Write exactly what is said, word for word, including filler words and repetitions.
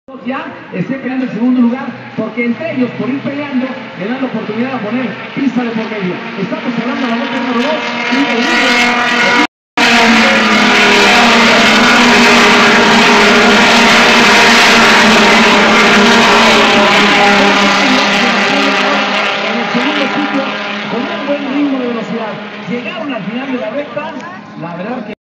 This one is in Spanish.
ya esté peleando el segundo lugar, porque entre ellos, por ir peleando, le dan la oportunidad de poner pista de por medio. Estamos hablando de la vuelta número dos y el líder. En el segundo sitio, con un buen ritmo de velocidad, llegaron al final de la recta, la verdad que